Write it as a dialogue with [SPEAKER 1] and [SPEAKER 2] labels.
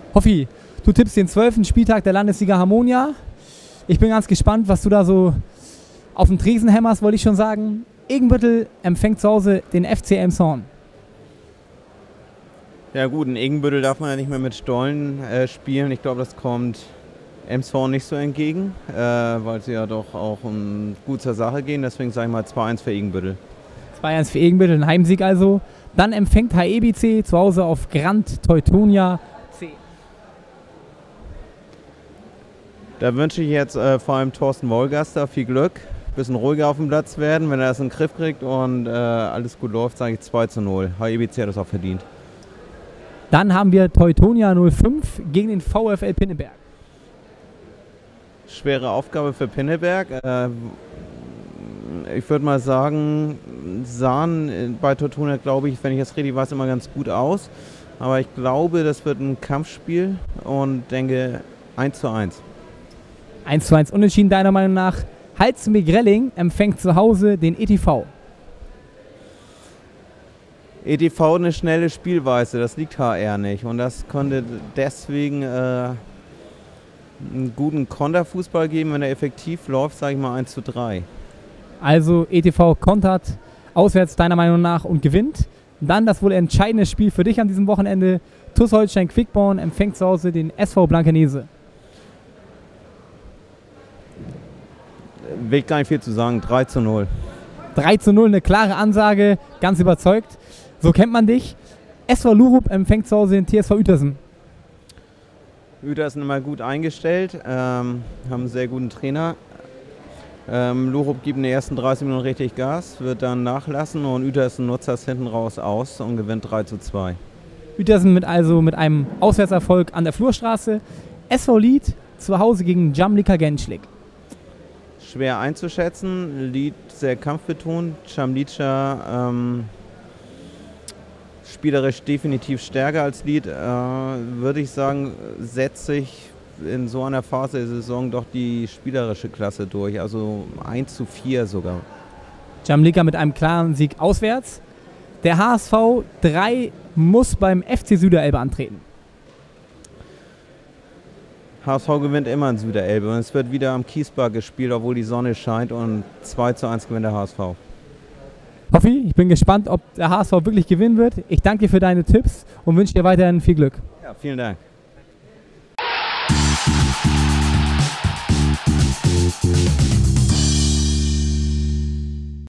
[SPEAKER 1] Hoffi, du tippst den 12. Spieltag der Landesliga Harmonia. Ich bin ganz gespannt, was du da so auf den Tresen hämmerst, wollte ich schon sagen. Egenbüttel empfängt zu Hause den FC Elmshorn.
[SPEAKER 2] Ja gut, in Egenbüttel darf man ja nicht mehr mit Stollen spielen. Ich glaube, das kommt Elmshorn nicht so entgegen, weil sie ja doch auch gut zur Sache gehen. Deswegen sage ich mal 2-1 für Egenbüttel. 2-1 für Egenbüttel, ein Heimsieg also. Dann empfängt HEBC zu Hause auf Grand Teutonia C. Da wünsche ich jetzt vor allem Thorsten Wolgaster viel Glück. Ein bisschen ruhiger auf dem Platz werden, wenn er das in den Griff kriegt und alles gut läuft, sage ich 2-0. HEBC hat das auch verdient. Dann haben wir Teutonia 05 gegen den VfL Pinneberg. Schwere Aufgabe für Pinneberg. Ich würde mal sagen, sahen bei Teutonia, glaube ich, wenn ich das richtig weiß, immer ganz gut aus. Aber ich glaube, das wird ein Kampfspiel und denke 1:1. 1:1 unentschieden deiner Meinung nach. Halzenbeek-Relling empfängt zu Hause den ETV. ETV eine schnelle Spielweise, das liegt HR nicht. Und das konnte deswegen einen guten Konterfußball geben. Wenn er effektiv läuft, sage ich mal 1:3. Also ETV kontert auswärts deiner Meinung nach und gewinnt. Dann das wohl entscheidende Spiel für dich an diesem Wochenende. TuS Holstein Quickborn empfängt zu Hause den SV Blankenese. Will gar nicht viel zu sagen, 3:0. 3:0, eine klare Ansage, ganz überzeugt. So kennt man dich. SV Lurup empfängt zu Hause den TSV Uetersen. Uetersen immer gut eingestellt, haben einen sehr guten Trainer. Lurup gibt in den ersten 30 Minuten richtig Gas, wird dann nachlassen und Uetersen nutzt das hinten raus aus und gewinnt 3:2. Uetersen mit einem Auswärtserfolg an der Flurstraße. SV Lied zu Hause gegen Jamlika Genschlik. Schwer einzuschätzen, Lied sehr kampfbetont, Jamlika spielerisch definitiv stärker als Lied, würde ich sagen, setzt sich in so einer Phase der Saison doch die spielerische Klasse durch, also 1:4 sogar. Jamlika mit einem klaren Sieg auswärts. Der HSV 3 muss beim FC Süderelbe antreten. HSV gewinnt immer in Süderelbe und es wird wieder am Kiesbach gespielt, obwohl die Sonne scheint und 2:1 gewinnt der HSV. Hoffi, ich bin gespannt, ob der HSV wirklich gewinnen wird. Ich danke dir für deine Tipps und wünsche dir weiterhin viel Glück. Ja, vielen Dank.